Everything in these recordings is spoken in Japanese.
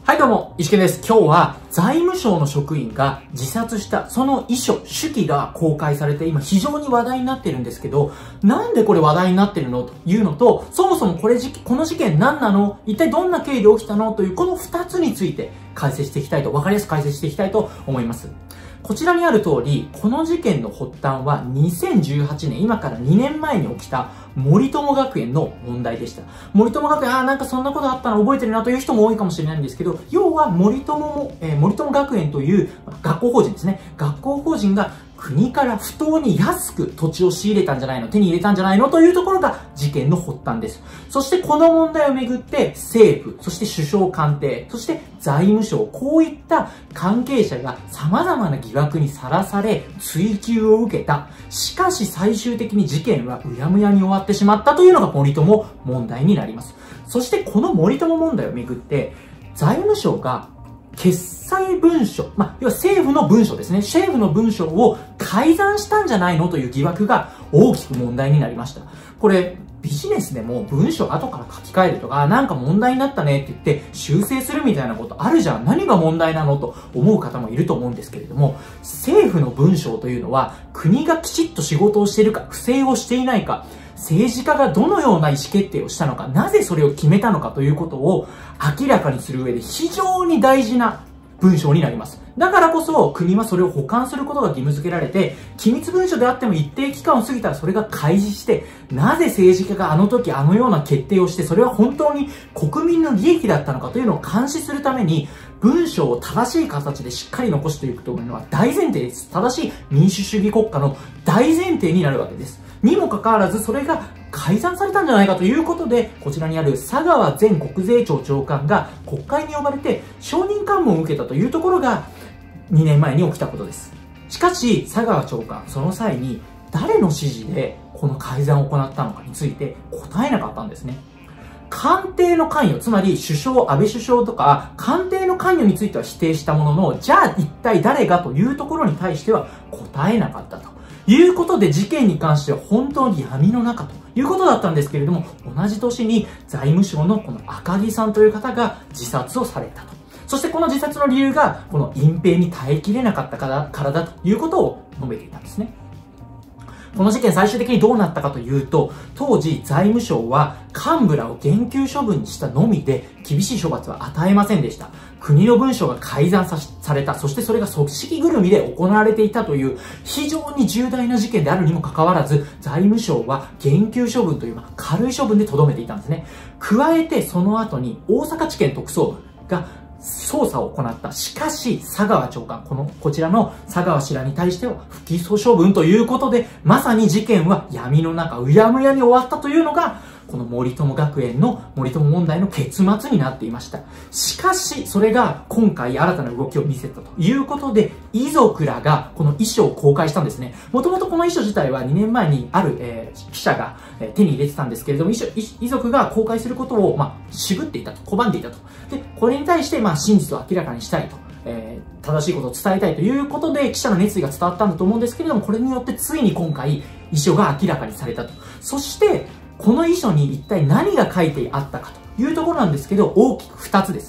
はいどうも、石毛です。今日は財務省の職員が自殺したその遺書、手記が公開されて今非常に話題になってるんですけど、なんでこれ話題になってるのというのと、そもそもこの事件何なの？一体どんな経緯で起きたの？というこの2つについて解説していきたいと、わかりやすく解説していきたいと思います。こちらにある通り、この事件の発端は2018年、今から2年前に起きた森友学園の問題でした。森友学園、なんかそんなことあったの覚えてるなという人も多いかもしれないんですけど、要は森友学園という学校法人ですね。学校法人が国から不当に安く土地を仕入れたんじゃないの、手に入れたんじゃないのというところが事件の発端です。そしてこの問題をめぐって政府、そして首相官邸、そして財務省、こういった関係者が様々な疑惑にさらされ追及を受けた。しかし最終的に事件はうやむやに終わってしまったというのが森友問題になります。そしてこの森友問題をめぐって財務省が決裁文書、要は政府の文書ですね。政府の文書を改ざんしたんじゃないのという疑惑が大きく問題になりました。これ、ビジネスでも文書後から書き換えるとか、なんか問題になったねって言って修正するみたいなことあるじゃん。何が問題なのと思う方もいると思うんですけれども、政府の文書というのは国がきちっと仕事をしているか、不正をしていないか、政治家がどのような意思決定をしたのか、なぜそれを決めたのかということを明らかにする上で非常に大事な文章になります。だからこそ国はそれを保管することが義務付けられて、機密文書であっても一定期間を過ぎたらそれが開示して、なぜ政治家があの時あのような決定をして、それは本当に国民の利益だったのかというのを監視するために、文章を正しい形でしっかり残していくというのは大前提です。正しい民主主義国家の大前提になるわけです。にもかかわらずそれが改ざんされたんじゃないかということで、こちらにある佐川前国税庁長官が国会に呼ばれて証人喚問を受けたというところが2年前に起きたことです。しかし佐川長官、その際に誰の指示でこの改ざんを行ったのかについて答えなかったんですね。官邸の関与、つまり安倍首相とか官邸の関与については否定したものの、じゃあ一体誰がというところに対しては答えなかったということで、事件に関しては本当に闇の中ということだったんですけれども、同じ年に財務省のこの赤木さんという方が自殺をされたと。そしてこの自殺の理由がこの隠蔽に耐えきれなかったからだということを述べていたんですね。この事件最終的にどうなったかというと、当時財務省は幹部らを減給処分にしたのみで厳しい処罰は与えませんでした。国の文書が改ざんされた、そしてそれが組織ぐるみで行われていたという非常に重大な事件であるにもかかわらず、財務省は減給処分という軽い処分で留めていたんですね。加えてその後に大阪地検特捜部が捜査を行った。しかし、佐川長官、こちらの佐川氏らに対しては不起訴処分ということで、まさに事件は闇の中、うやむやに終わったというのが、この森友学園の森友問題の結末になっていました。しかし、それが今回新たな動きを見せたということで、遺族らがこの遺書を公開したんですね。もともとこの遺書自体は2年前にある、記者が手に入れてたんですけれども、遺族が公開することを、渋っていたと、拒んでいたと。で、これに対して、真実を明らかにしたいと。正しいことを伝えたいということで記者の熱意が伝わったんだと思うんですけれども、これによってついに今回遺書が明らかにされたと。そしてこの遺書に一体何が書いてあったかというところなんですけど、大きく2つです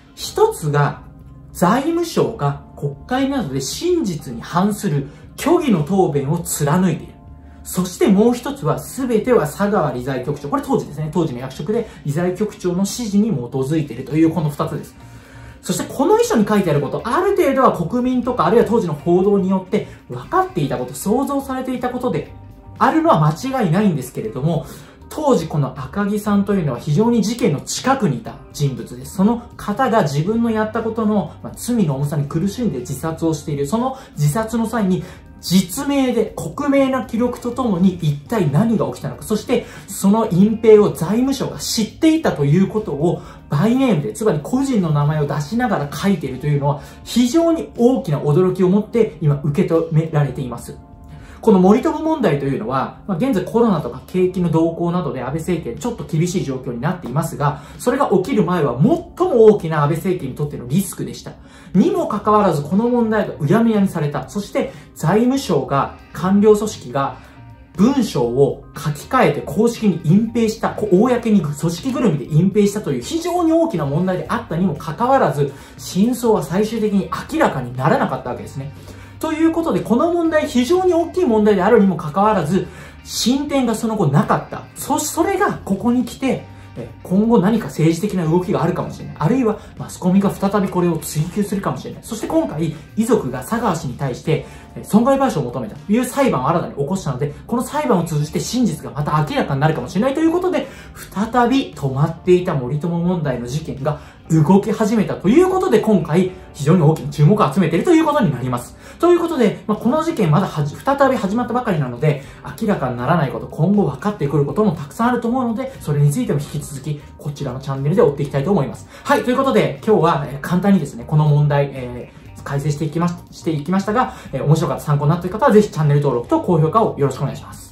。1つが財務省が国会などで真実に反する虚偽の答弁を貫いている。そしてもう1つは全ては佐川理財局長、これ当時ですね、当時の役職で理財局長の指示に基づいているというこの2つです。そしてこの遺書に書いてあること、ある程度は国民とかあるいは当時の報道によって分かっていたこと、想像されていたことであるのは間違いないんですけれども、当時この赤木さんというのは非常に事件の近くにいた人物です。その方が自分のやったことの罪の重さに苦しんで自殺をしている。その自殺の際に実名で克明な記録とともに一体何が起きたのか、そしてその隠蔽を財務省が知っていたということをバイネームで、つまり個人の名前を出しながら書いているというのは非常に大きな驚きを持って今受け止められています。この森友問題というのは、現在コロナとか景気の動向などで安倍政権ちょっと厳しい状況になっていますが、それが起きる前は最も大きな安倍政権にとってのリスクでした。にもかかわらずこの問題がうやむやにされた。そして財務省が官僚組織が文章を書き換えて公式に隠蔽した、公に組織ぐるみで隠蔽したという非常に大きな問題であったにもかかわらず、真相は最終的に明らかにならなかったわけですね。ということで、この問題、非常に大きい問題であるにもかかわらず、進展がその後なかった。それがここに来て、今後何か政治的な動きがあるかもしれない。あるいはマスコミが再びこれを追及するかもしれない。そして今回、遺族が佐川氏に対して損害賠償を求めたという裁判を新たに起こしたので、この裁判を通じて真実がまた明らかになるかもしれないということで、再び止まっていた森友問題の事件が動き始めたということで、今回非常に大きな注目を集めているということになります。ということで、この事件まだ再び始まったばかりなので、明らかにならないこと、今後分かってくることもたくさんあると思うので、それについても引き続き、こちらのチャンネルで追っていきたいと思います。はい、ということで、今日は簡単にですね、この問題、解説していきましたが、面白かった参考になったという方は、ぜひチャンネル登録と高評価をよろしくお願いします。